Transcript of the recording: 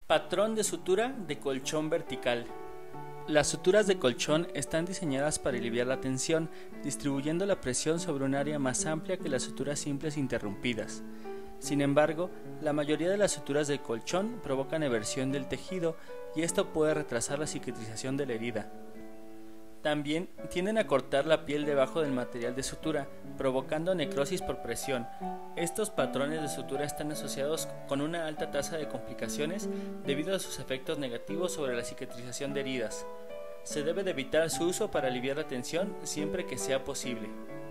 Patrón de sutura de colchón vertical. Las suturas de colchón están diseñadas para aliviar la tensión, distribuyendo la presión sobre un área más amplia que las suturas simples interrumpidas. Sin embargo, la mayoría de las suturas de colchón provocan eversión del tejido y esto puede retrasar la cicatrización de la herida. También tienden a cortar la piel debajo del material de sutura, provocando necrosis por presión. Estos patrones de sutura están asociados con una alta tasa de complicaciones debido a sus efectos negativos sobre la cicatrización de heridas. Se debe de evitar su uso para aliviar la tensión siempre que sea posible.